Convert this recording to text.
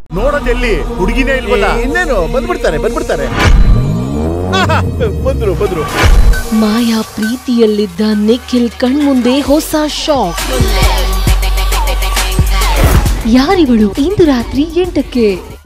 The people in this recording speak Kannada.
ನೋಡೋದೆಲ್ಲಿ ಹುಡುಗಿನೇ ಇಲ್ವಲ್ಲ? ಇನ್ನೇನು ಬಂದ್ಬಿಡ್ತಾರೆ ಬಂದ್ರು. ಮಾಯಾ ಪ್ರೀತಿಯಲ್ಲಿದ್ದ ನಿಖಿಲ್ ಕಣ್ಮುಂದೆ ಹೊಸ ಶಾಕ್. ಯಾರಿವಳು? ಇಂದು ರಾತ್ರಿ 8ಕ್ಕೆ.